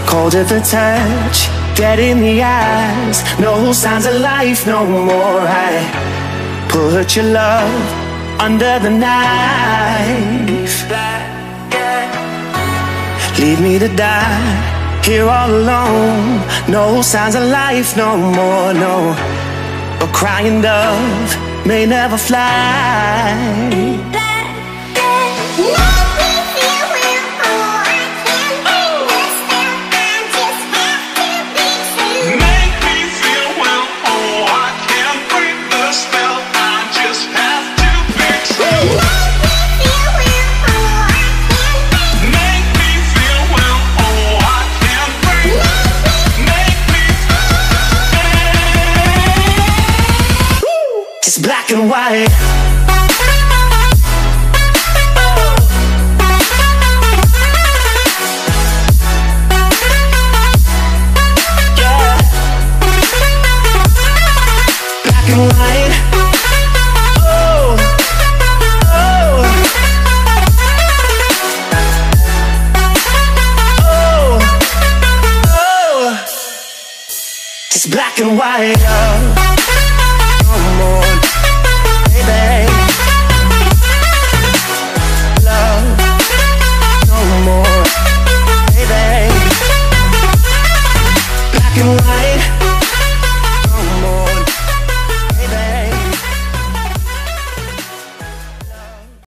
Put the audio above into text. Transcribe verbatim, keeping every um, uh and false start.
Cold at the touch, dead in the eyes. No signs of life no more. I put your love under the knife. Leave me to die here all alone. No signs of life no more, no. A crying dove may never fly. Black and white. Yeah. Black and white. Oh, oh, oh, oh. It's black and white. Oh. No more, baby.